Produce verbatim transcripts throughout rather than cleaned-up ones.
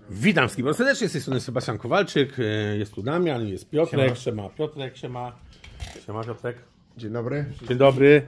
Witam wszystkich bardzo serdecznie, z tej strony Sebastian Kowalczyk, jest tu Damian, jest Piotrek, siema Piotrek, siema, siema Piotrek. Dzień dobry. Dzień dobry.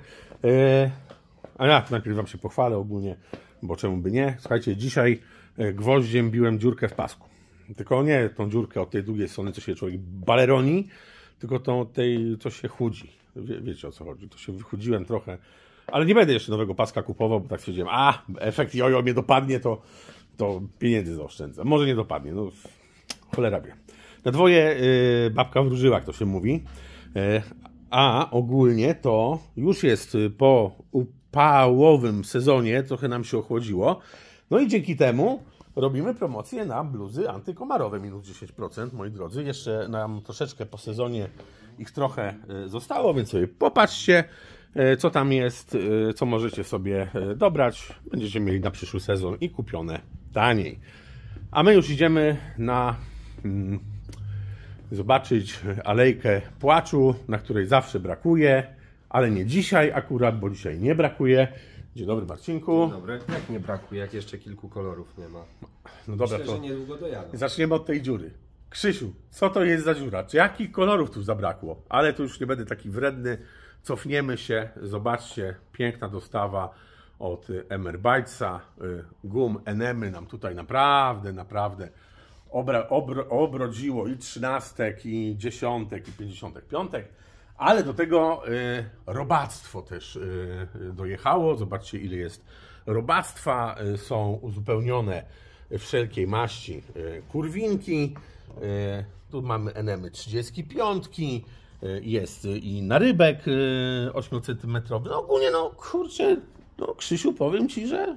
A ja najpierw wam się pochwalę ogólnie, bo czemu by nie. Słuchajcie, dzisiaj gwoździem biłem dziurkę w pasku. Tylko nie tą dziurkę od tej drugiej strony, co się człowiek baleroni, tylko tą od tej, co się chudzi. Wie, wiecie o co chodzi, to się wychudziłem trochę. Ale nie będę jeszcze nowego paska kupował, bo tak stwierdziłem, a efekt jojo mnie dopadnie, to, to pieniędzy zaoszczędzę. Może nie dopadnie, no cholera wie. Na dwoje y, babka wróżyła, jak to się mówi. Y, a ogólnie to już jest po upałowym sezonie, trochę nam się ochłodziło. No i dzięki temu robimy promocję na bluzy antykomarowe, minus dziesięć procent, moi drodzy. Jeszcze nam troszeczkę po sezonie ich trochę zostało, więc sobie popatrzcie, co tam jest, co możecie sobie dobrać. Będziecie mieli na przyszły sezon i kupione taniej. A my już idziemy na hmm, zobaczyć alejkę płaczu, na której zawsze brakuje, ale nie dzisiaj akurat, bo dzisiaj nie brakuje. Dzień dobry, Marcinku. Dzień dobry. Jak nie brakuje, jak jeszcze kilku kolorów nie ma? No dobra, Myślę, to że niedługo dojadę. Zaczniemy od tej dziury. Krzysiu, co to jest za dziura? Czy jakich kolorów tu zabrakło? Ale tu już nie będę taki wredny. Cofniemy się. Zobaczcie, piękna dostawa od M R Bytesa. Gum Enemy nam tutaj naprawdę, naprawdę obra, obro, obrodziło i trzynastek, i dziesiątek, i pięćdziesiątek piątek. Ale do tego y, robactwo też y, dojechało. Zobaczcie, ile jest robactwa. Y, są uzupełnione wszelkiej maści y, kurwinki. Y, tu mamy enemy trzydzieści pięć. Y, jest y, i narybek y, ośmiocentymetrowy. No ogólnie, no kurczę, no Krzysiu, powiem Ci, że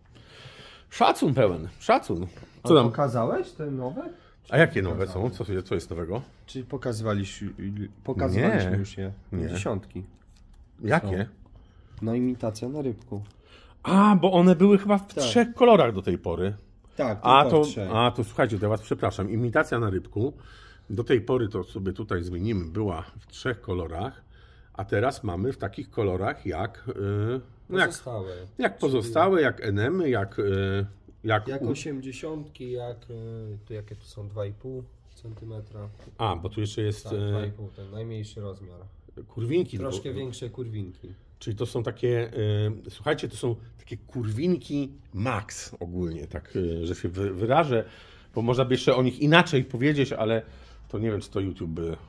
szacun pełen. Szacun. Co tam? Pokazałeś te nowe? A jakie nowe są? Co, co jest nowego? Czy pokazywaliśmy, pokazywaliśmy Nie. już je? Nie. Dziesiątki. Jakie? No imitacja na rybku. A, bo one były chyba w Tak. trzech kolorach do tej pory. Tak, A tylko to, trzech. a to słuchajcie, to ja was przepraszam. Imitacja na rybku. Do tej pory to sobie tutaj zmienimy. Była w trzech kolorach, a teraz mamy w takich kolorach jak yy, no jak, Pozostałe. jak pozostałe, jak enemy, jak yy, jak, Jak osiemdziesiątki, jak y, tu jakie tu są dwa i pół centymetra. A, bo tu jeszcze jest Tak, yy, dwa i pół, ten najmniejszy rozmiar. kurwinki. Troszkę bo- większe kurwinki. Czyli to są takie, yy, słuchajcie, to są takie kurwinki max ogólnie, tak, yy, że się wy, wyrażę, bo można by jeszcze o nich inaczej powiedzieć, ale to nie wiem, czy to YouTube by, yy,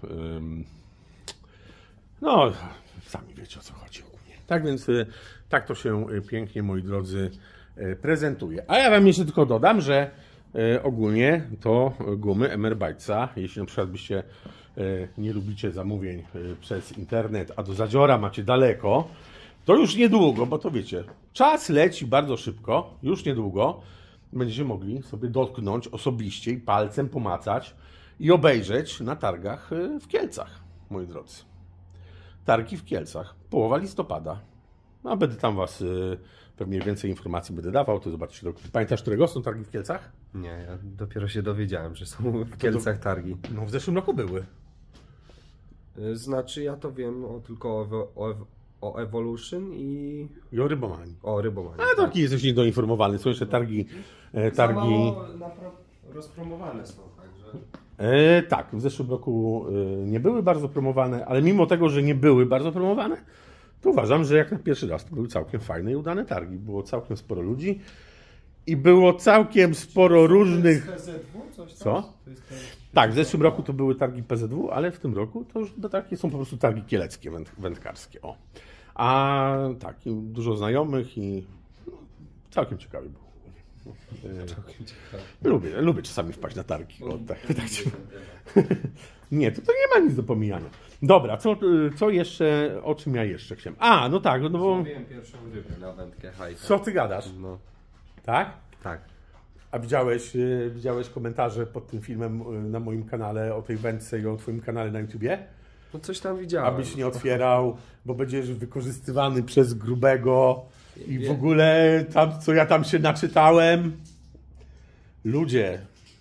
no, sami wiecie, o co chodzi ogólnie. Tak więc, yy, tak to się yy, pięknie, moi drodzy, yy, prezentuje. A ja wam jeszcze tylko dodam, że yy, ogólnie to gumy M R Bytesa, jeśli na przykład byście yy, nie lubicie zamówień yy, przez internet, a do Zadziora macie daleko, to już niedługo, bo to wiecie, czas leci bardzo szybko, już niedługo będziecie mogli sobie dotknąć osobiście i palcem pomacać i obejrzeć na targach yy, w Kielcach, moi drodzy. Targi w Kielcach, połowa listopada. No, będę tam was yy, pewnie więcej informacji będę dawał, to zobaczcie. Pamiętasz, którego są targi w Kielcach? Nie, ja dopiero się dowiedziałem, że są w Kielcach targi. No w zeszłym roku były. Y, Znaczy ja to wiem o, tylko o, Evo- o, Ev- o Evolution i I o rybomanii. o Rybomanii. A taki jesteś niedoinformowany. Są jeszcze targi. E, targi rozpromowane są, także... e, tak, w zeszłym roku e, nie były bardzo promowane, ale mimo tego, że nie były bardzo promowane, to uważam, że jak na pierwszy raz to były całkiem fajne i udane targi. Było całkiem sporo ludzi i było całkiem sporo różnych. P Z W? Coś tam? Co? To jest ten... Tak, w zeszłym roku to były targi P Z W, ale w tym roku to już takie są po prostu targi kieleckie, węd, wędkarskie. O. A tak, i dużo znajomych i no, całkiem ciekawie było. Całkiem ciekawe. Lubię, lubię czasami wpaść na targi. O, tak, tak. Nie, to, to nie ma nic do pomijania. Dobra, co, co jeszcze, o czym ja jeszcze chciałem? A, no tak, no bo... Złowiłem pierwszą rybę na wędkę hajka. Co ty gadasz? No, Tak? tak. A widziałeś, y, widziałeś komentarze pod tym filmem y, na moim kanale o tej wędce i o twoim kanale na YouTubie? No coś tam widziałem. Abyś nie otwierał, bo będziesz wykorzystywany przez grubego i w Wiem. ogóle tam, co ja tam się naczytałem. Ludzie,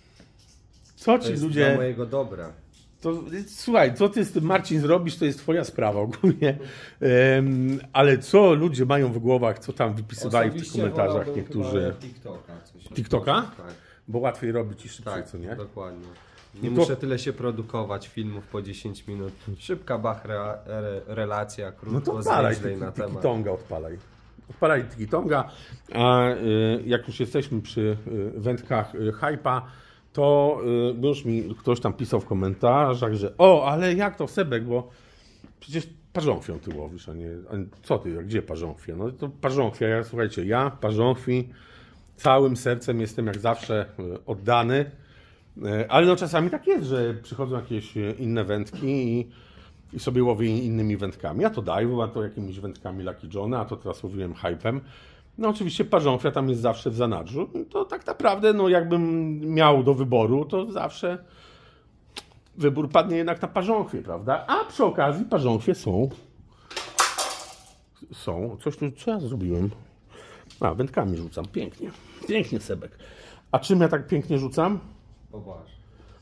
co To ci jest ludzie... dla mojego dobra. To, słuchaj, co ty z tym, Marcin, zrobisz, to jest twoja sprawa ogólnie. Um, ale co ludzie mają w głowach, co tam wypisywali w tych Osobiście komentarzach wolałbym niektórzy. chyba TikToka. Coś TikToka? Tak. bo łatwiej robić i szybciej, Tak, co nie? dokładnie. Nie No to- muszę tyle się produkować filmów po dziesięć minut. Szybka bach, re, re, relacja, No krótko, to odpalaj zwięźlej na temat. Tiki-Tonga, odpalaj. Odpalaj Tiki-Tonga, a y, jak już jesteśmy przy y, wędkach y, hype'a, to y, bo już mi ktoś tam pisał w komentarzach, że o, ale jak to Sebek, bo przecież parzonchwią ty łowisz, a nie, a co ty, a gdzie parzonchwia? No to parzonchwia, ja, słuchajcie, ja parzonchwi całym sercem jestem jak zawsze y, oddany, y, ale no czasami tak jest, że przychodzą jakieś y, inne wędki i i sobie łowię innymi wędkami. A to dive'u, a to jakimiś wędkami Lucky Johna, a to teraz łowiłem hypem. No oczywiście parzonchwia tam jest zawsze w zanadrzu. To tak naprawdę, no jakbym miał do wyboru, to zawsze wybór padnie jednak na parzonchwie, prawda? A przy okazji parzonchwie są... Są. Coś tu, co ja zrobiłem? A, wędkami rzucam. Pięknie. Pięknie, Sebek. A czym ja tak pięknie rzucam? Popatrz.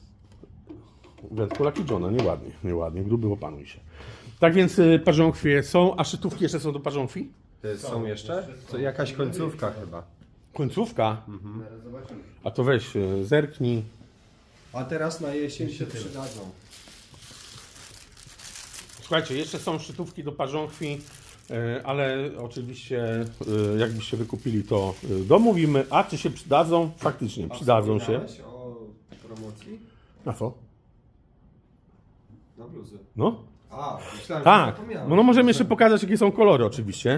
Wędko Lucky Johna, nieładnie, nieładnie, gruby, opanuj się. Tak więc y, parzonchwie są, a szytówki jeszcze są do parzonchwi? Są, są jeszcze? To jakaś końcówka chyba. Końcówka? Mhm. A to weź, y, zerknij. A teraz na jesień się przydadzą. Słuchajcie, jeszcze są szczytówki do parzonchwi, y, ale oczywiście y, jakbyście wykupili, to y, domówimy. A czy się przydadzą? Faktycznie, przydadzą się. O promocji? Na co? Na bluzy. No? A, myślałem, Tak, że zapomniałem. no, no możemy jeszcze pokazać, jakie są kolory oczywiście.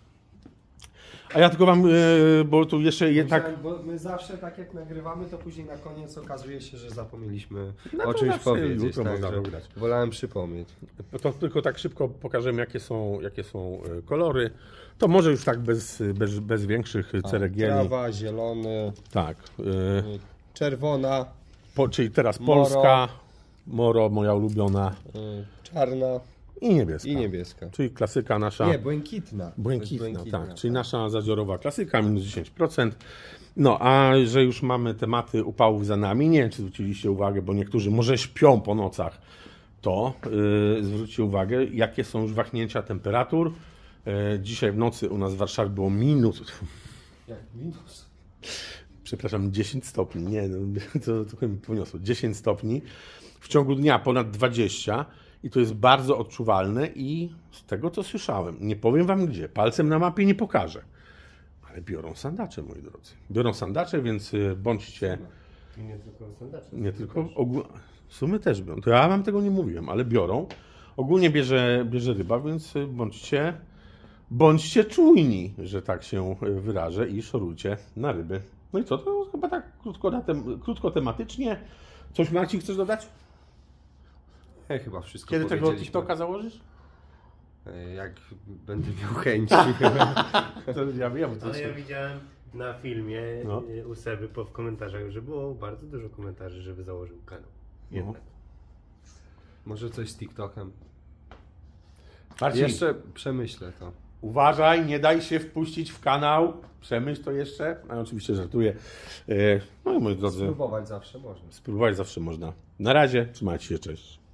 A ja tylko wam, y, bo tu jeszcze je, tak... Myślałem, bo my zawsze tak jak nagrywamy, to później na koniec okazuje się, że zapomnieliśmy No to o czymś zawsze powiedzieć. jutro Tak, można że wygrać. wolałem przypomnieć. To tylko tak szybko pokażemy, jakie są, jakie są y, kolory. To może już tak bez, bez, bez większych ceregieli. Trawa, zielony, Tak. Y, czerwona, po, czyli teraz Moro. Polska, Moro, moja ulubiona, y, czarna i niebieska. i niebieska. Czyli klasyka nasza. Nie, błękitna. Błękitna, To jest błękitna, tak. Czyli nasza zadziorowa klasyka, minus dziesięć procent. No, a że już mamy tematy upałów za nami, nie wiem, czy zwróciliście uwagę, bo niektórzy może śpią po nocach, to yy, zwróćcie uwagę, jakie są już wahnięcia temperatur. Yy, dzisiaj w nocy u nas w Warszawie było minus, Jak minus. przepraszam, dziesięć stopni, nie, no, to trochę mi poniosło, dziesięć stopni. W ciągu dnia ponad dwadzieścia i to jest bardzo odczuwalne i z tego, co słyszałem, nie powiem wam gdzie, palcem na mapie nie pokażę, ale biorą sandacze, moi drodzy. Biorą sandacze, więc y, bądźcie... I nie tylko sandacze. Nie tylko... Ogó... W sumie też biorą. To ja wam tego nie mówiłem, ale biorą. Ogólnie bierze, bierze ryba, więc y, bądźcie... Bądźcie czujni, że tak się y, wyrażę i szorujcie na ryby. No i co, to chyba tak krótko, na tem... krótko tematycznie. Coś, Marcin, chcesz dodać? Ja chyba wszystko Kiedy tego powiedzieliśmy. TikToka założysz? Y, Jak będę miał chęć. To ja wiem, to Ale ja widziałem na filmie No. y, u Seby po w komentarzach, że było bardzo dużo komentarzy, żeby założył kanał. Jednak. Może coś z TikTokiem. Marcin, Jeszcze przemyślę to. uważaj, nie daj się wpuścić w kanał. Przemyśl to jeszcze. A oczywiście żartuję. E, No i moi drodzy, Spróbować zawsze można. spróbować zawsze można. Na razie, trzymajcie się, cześć.